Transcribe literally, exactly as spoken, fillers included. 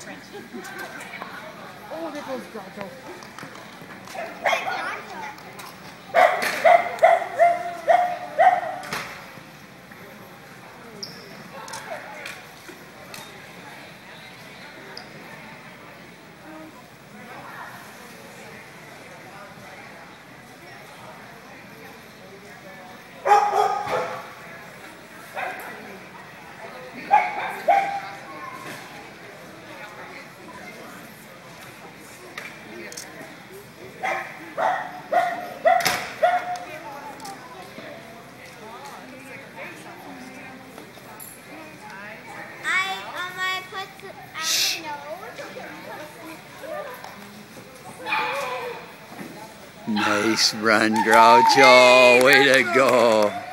Oh, there goes Grocho. Nice run, Groucho. Way to go.